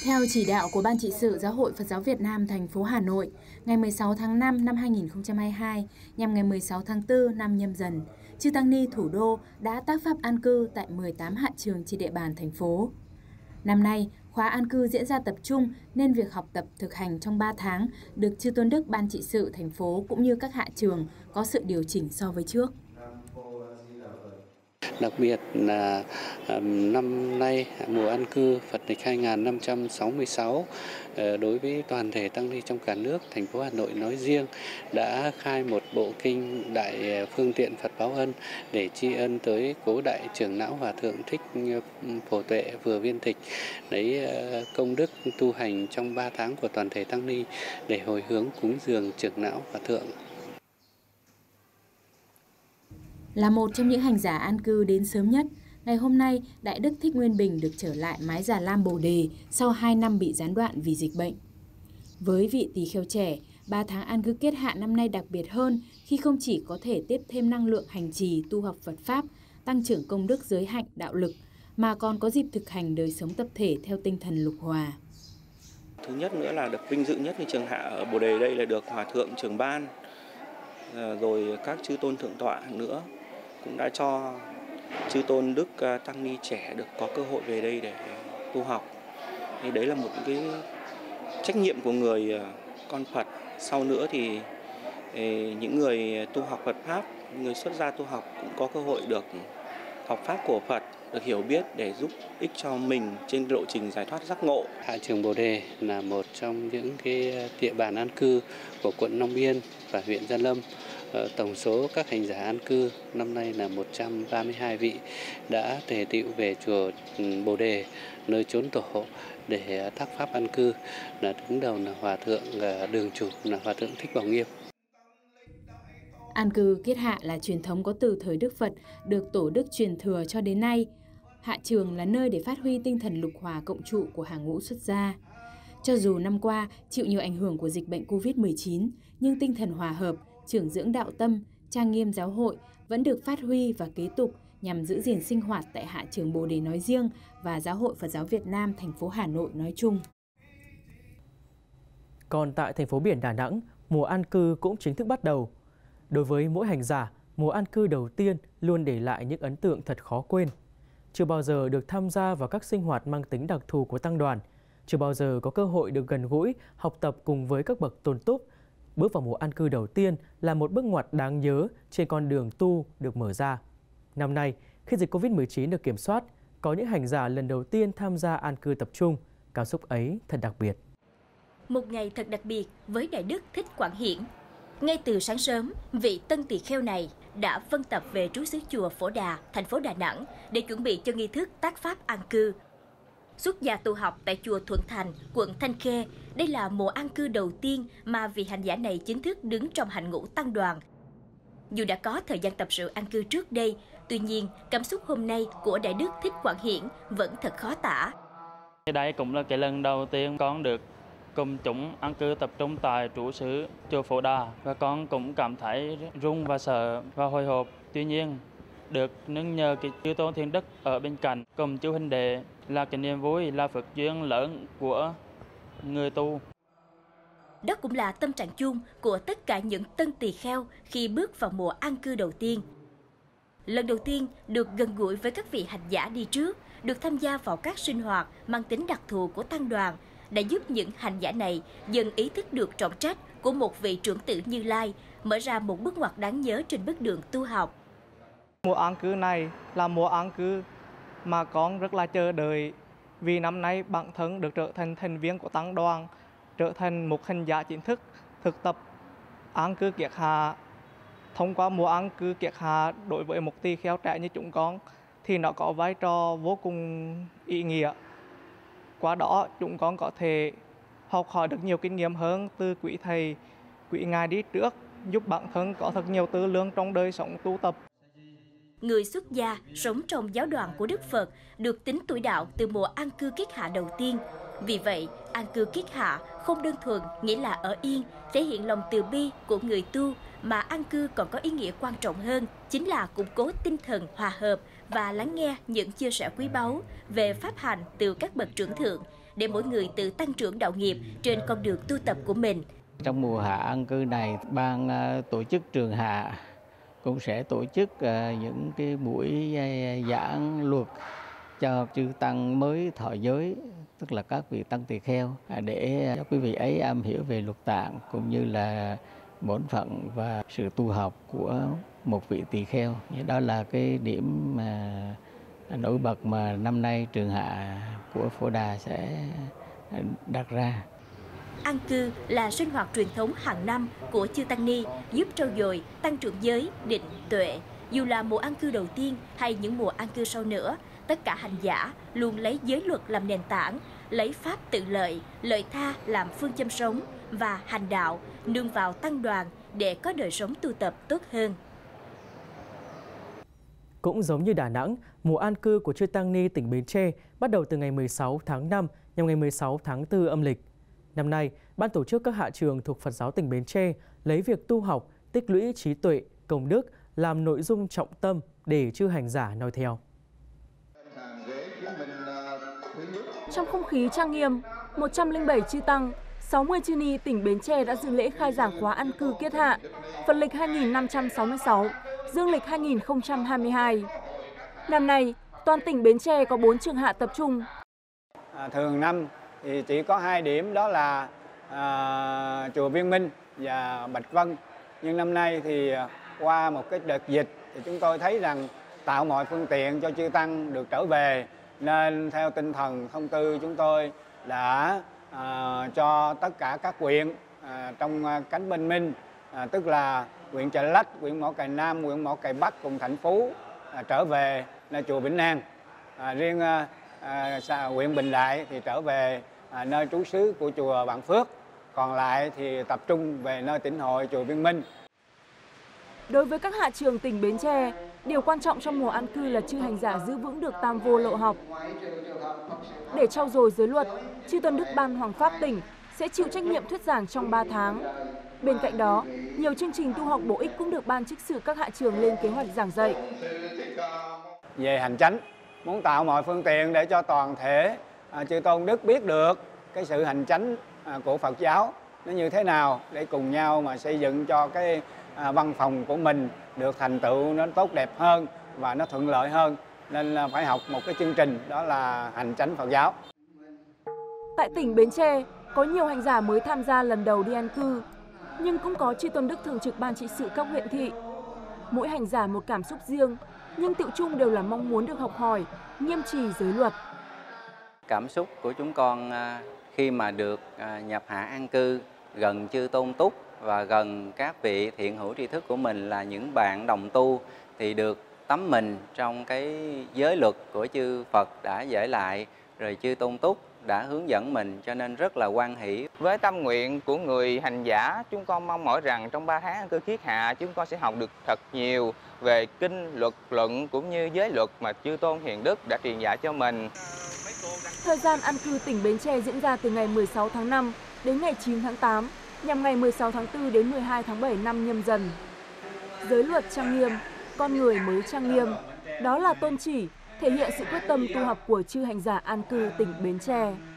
Theo chỉ đạo của Ban trị sự Giáo hội Phật giáo Việt Nam thành phố Hà Nội, ngày 16 tháng 5 năm 2022 nhằm ngày 16 tháng 4 năm Nhâm Dần, Chư Tăng Ni thủ đô đã tác pháp an cư tại 18 hạ trường trên địa bàn thành phố. Năm nay, khóa an cư diễn ra tập trung nên việc học tập thực hành trong 3 tháng được Chư Tôn Đức Ban trị sự thành phố cũng như các hạ trường có sự điều chỉnh so với trước. Đặc biệt là năm nay mùa an cư Phật lịch 2566 đối với toàn thể tăng ni trong cả nước, thành phố Hà Nội nói riêng đã khai một bộ kinh Đại Phương Tiện Phật Báo Ân để tri ân tới cố Đại Trưởng lão Hòa thượng Thích Phổ Tuệ vừa viên tịch, lấy công đức tu hành trong 3 tháng của toàn thể tăng ni để hồi hướng cúng dường Trưởng lão Hòa thượng. Là một trong những hành giả an cư đến sớm nhất, ngày hôm nay Đại Đức Thích Nguyên Bình được trở lại mái Già Lam Bồ Đề sau 2 năm bị gián đoạn vì dịch bệnh. Với vị tỳ kheo trẻ, 3 tháng an cư kết hạ năm nay đặc biệt hơn khi không chỉ có thể tiếp thêm năng lượng hành trì tu học Phật Pháp, tăng trưởng công đức giới hạnh đạo lực, mà còn có dịp thực hành đời sống tập thể theo tinh thần lục hòa. Thứ nhất nữa là được vinh dự nhất như trường hạ ở Bồ Đề đây là được Hòa thượng trưởng ban, rồi các chư tôn thượng tọa nữa cũng đã cho chư tôn đức tăng ni trẻ được có cơ hội về đây để tu học. Thì đấy là một cái trách nhiệm của người con Phật. Sau nữa thì những người tu học Phật Pháp, người xuất gia tu học cũng có cơ hội được học Pháp của Phật, được hiểu biết để giúp ích cho mình trên lộ trình giải thoát giác ngộ. Hạ trường Bồ Đề là một trong những cái địa bàn an cư của quận Long Biên và huyện Gia Lâm. Tổng số các hành giả an cư năm nay là 132 vị đã tề tựu về chùa Bồ Đề, nơi chốn tổ để tác pháp an cư. Là đứng đầu là Hòa thượng đường chủ là Hòa thượng Thích Bảo Nghiêm. An cư kết hạ là truyền thống có từ thời Đức Phật, được tổ đức truyền thừa cho đến nay. Hạ trường là nơi để phát huy tinh thần lục hòa cộng trụ của hàng ngũ xuất gia. Cho dù năm qua chịu nhiều ảnh hưởng của dịch bệnh Covid-19, nhưng tinh thần hòa hợp, trưởng dưỡng đạo tâm, trang nghiêm giáo hội vẫn được phát huy và kế tục nhằm giữ gìn sinh hoạt tại Hạ trường Bồ Đề nói riêng và Giáo hội Phật giáo Việt Nam thành phố Hà Nội nói chung. Còn tại thành phố biển Đà Nẵng, mùa an cư cũng chính thức bắt đầu. Đối với mỗi hành giả, mùa an cư đầu tiên luôn để lại những ấn tượng thật khó quên. Chưa bao giờ được tham gia vào các sinh hoạt mang tính đặc thù của tăng đoàn, chưa bao giờ có cơ hội được gần gũi, học tập cùng với các bậc tôn túc. Bước vào mùa an cư đầu tiên là một bước ngoặt đáng nhớ trên con đường tu được mở ra. Năm nay, khi dịch Covid-19 được kiểm soát, có những hành giả lần đầu tiên tham gia an cư tập trung. Cảm xúc ấy thật đặc biệt. Một ngày thật đặc biệt với Đại Đức Thích Quảng Hiển. Ngay từ sáng sớm, vị tân tỳ kheo này đã vân tập về trú xứ chùa Phổ Đà, thành phố Đà Nẵng để chuẩn bị cho nghi thức tác pháp an cư. Xuất gia tu học tại chùa Thuận Thành, quận Thanh Khê, đây là mùa an cư đầu tiên mà vị hành giả này chính thức đứng trong hành ngũ tăng đoàn. Dù đã có thời gian tập sự an cư trước đây, tuy nhiên cảm xúc hôm nay của Đại Đức Thích Quảng Hiển vẫn thật khó tả. Đây cũng là cái lần đầu tiên con được cùng chúng an cư tập trung tại trụ xứ chùa Phổ Đà và con cũng cảm thấy run và sợ và hồi hộp. Tuy nhiên, được nâng nhờ cái chư tôn thiên đức ở bên cạnh cùng chư huynh đệ là cái niềm vui, là phước duyên lớn của người tu. Đó cũng là tâm trạng chung của tất cả những tân tỳ kheo khi bước vào mùa an cư đầu tiên. Lần đầu tiên được gần gũi với các vị hành giả đi trước, được tham gia vào các sinh hoạt mang tính đặc thù của tăng đoàn, đã giúp những hành giả này dần ý thức được trọng trách của một vị trưởng tử Như Lai, mở ra một bước ngoặt đáng nhớ trên bước đường tu học. Mùa an cư này là mùa an cư mà con rất là chờ đợi, vì năm nay bản thân được trở thành thành viên của tăng đoàn, trở thành một hành giả chính thức thực tập an cư kiết hạ. Thông qua mùa an cư kiết hạ đối với một tỳ kheo trẻ như chúng con thì nó có vai trò vô cùng ý nghĩa. Qua đó chúng con có thể học hỏi được nhiều kinh nghiệm hơn từ quý thầy, quý ngài đi trước, giúp bản thân có thật nhiều tư lương trong đời sống tu tập. người xuất gia sống trong giáo đoàn của Đức Phật được tính tuổi đạo từ mùa an cư kiết hạ đầu tiên. Vì vậy, an cư kiết hạ không đơn thuần nghĩa là ở yên, thể hiện lòng từ bi của người tu, mà an cư còn có ý nghĩa quan trọng hơn, chính là củng cố tinh thần hòa hợp và lắng nghe những chia sẻ quý báu về pháp hành từ các bậc trưởng thượng, để mỗi người tự tăng trưởng đạo nghiệp trên con đường tu tập của mình. Trong mùa hạ an cư này, ban tổ chức trường hạ cũng sẽ tổ chức những cái buổi giảng luật cho chư tăng mới thọ giới, tức là các vị tăng tỳ kheo, để cho quý vị ấy am hiểu về luật tạng cũng như là bổn phận và sự tu học của một vị tỳ kheo. Đó là cái điểm nổi bật mà năm nay trường hạ của Phổ Đà sẽ đặt ra. An cư là sinh hoạt truyền thống hàng năm của chư tăng ni, giúp trau dồi, tăng trưởng giới, định, tuệ. Dù là mùa an cư đầu tiên hay những mùa an cư sau nữa, tất cả hành giả luôn lấy giới luật làm nền tảng, lấy pháp tự lợi, lợi tha làm phương châm sống và hành đạo, nương vào tăng đoàn để có đời sống tu tập tốt hơn. Cũng giống như Đà Nẵng, mùa an cư của chư tăng ni tỉnh Bến Tre bắt đầu từ ngày 16 tháng 5 nhằm ngày 16 tháng 4 âm lịch. Năm nay, ban tổ chức các hạ trường thuộc Phật giáo tỉnh Bến Tre lấy việc tu học, tích lũy trí tuệ, công đức làm nội dung trọng tâm để chư hành giả noi theo. Trong không khí trang nghiêm, 107 chư tăng, 60 chư ni tỉnh Bến Tre đã dự lễ khai giảng khóa an cư kiết hạ, Phật lịch 2566, Dương lịch 2022. Năm nay, toàn tỉnh Bến Tre có 4 trường hạ tập trung. Thường năm thì chỉ có 2 điểm, đó là chùa Viên Minh và Bạch Vân. Nhưng năm nay thì qua một cái đợt dịch thì chúng tôi thấy rằng tạo mọi phương tiện cho chư tăng được trở về, nên theo tinh thần thông tư chúng tôi đã cho tất cả các huyện trong cánh Bình Minh, tức là huyện Chợ Lách, huyện Mỏ Cày Nam, huyện Mỏ Cày Bắc cùng thành phố trở về nơi chùa Vĩnh An. Riêng huyện Bình Đại thì trở về nơi trú xứ của chùa Vạn Phước, còn lại thì tập trung về nơi tịnh hội chùa Viên Minh. Đối với các hạ trường tỉnh Bến Tre, điều quan trọng trong mùa an cư là chư hành giả giữ vững được tam vô lậu học. Để trau dồi giới luật, chư tôn đức Ban Hoàng Pháp tỉnh sẽ chịu trách nhiệm thuyết giảng trong 3 tháng. Bên cạnh đó, nhiều chương trình tu học bổ ích cũng được ban trích sự các hạ trường lên kế hoạch giảng dạy. Về hành chánh, muốn tạo mọi phương tiện để cho toàn thể chư tôn đức biết được cái sự hành chánh của Phật giáo nó như thế nào, để cùng nhau mà xây dựng cho cái văn phòng của mình được thành tựu nó tốt đẹp hơn và nó thuận lợi hơn, nên là phải học một cái chương trình đó là hành chánh Phật giáo. Tại tỉnh Bến Tre có nhiều hành giả mới tham gia lần đầu đi an cư, nhưng cũng có chư tôn đức thường trực ban trị sự các huyện thị. Mỗi hành giả một cảm xúc riêng, nhưng tựu chung đều là mong muốn được học hỏi, nghiêm trì giới luật. Cảm xúc của chúng con khi mà được nhập hạ an cư gần chư tôn túc và gần các vị thiện hữu tri thức của mình là những bạn đồng tu, thì được tắm mình trong cái giới luật của chư Phật đã dạy lại, rồi chư tôn túc đã hướng dẫn mình, cho nên rất là hoan hỷ. Với tâm nguyện của người hành giả, chúng con mong mỏi rằng trong 3 tháng an cư kiết hạ, chúng con sẽ học được thật nhiều về kinh, luật, luận cũng như giới luật mà chư tôn hiền đức đã truyền dạy cho mình. Thời gian an cư tỉnh Bến Tre diễn ra từ ngày 16 tháng 5 đến ngày 9 tháng 8, nhằm ngày 16 tháng 4 đến 12 tháng 7 năm Nhâm Dần. Giới luật trang nghiêm, con người mới trang nghiêm. Đó là tôn chỉ, thể hiện sự quyết tâm tu học của chư hành giả an cư tỉnh Bến Tre.